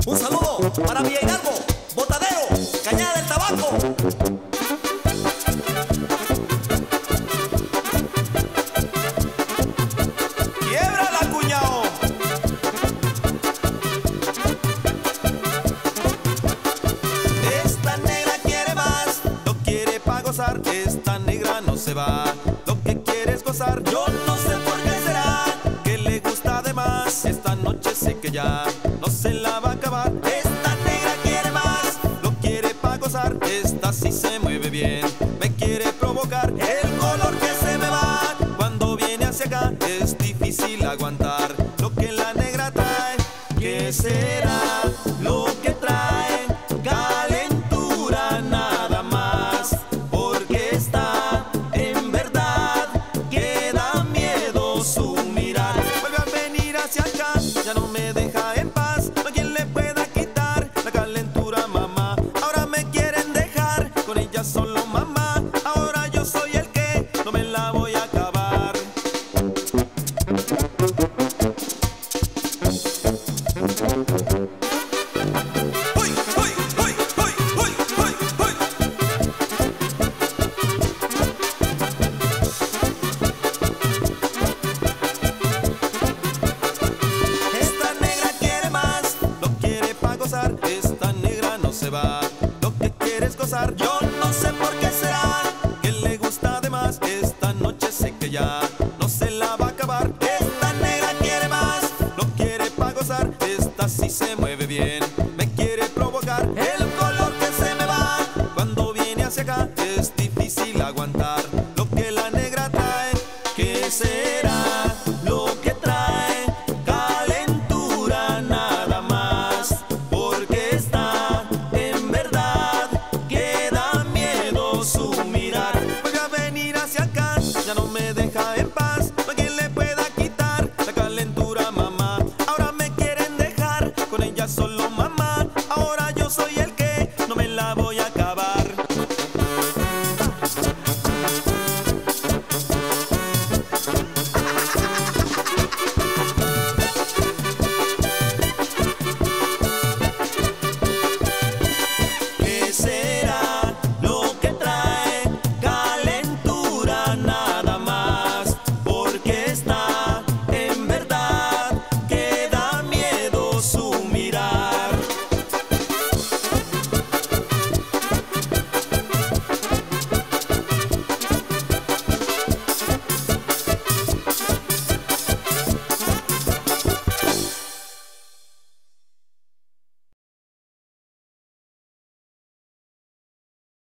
Un saludo para Villa Hidalgo, Botadero, Cañada del Tabaco. ¡Quiebrala, cuñao! Esta negra quiere más, no quiere pa' gozar. Esta negra no se va, lo que quiere es gozar. Yo no sé por qué será, que le gusta de más. Esta noche sé que ya no se la va a acabar. Esta negra quiere más, lo quiere pa' gozar. Esta sí se mueve bien, me quiere provocar. El color que se me va cuando viene hacia acá es difícil aguantar lo que la negra trae. ¿Qué será lo que trae? Calentura nada más, porque está en verdad que da miedo su mirar. Vuelve a venir hacia acá, ya no me deja en paz. No hay quien le pueda quitar la calentura, mamá. Ahora me quieren dejar con ella solo, mamá. Ahora yo soy el que no me la voy a acabar. ¡Uy, uy, uy, uy, uy, uy, uy! Esta negra quiere más, no quiere pa' gozar. Esta negra no se va, lo que quiere es gozar. Yo no sé por qué será, que le gusta de más. Esta noche sé que ya no se la va a acabar. Esta negra quiere más, no quiere pa' gozar. Esta sí se mueve bien, me quiere provocar. El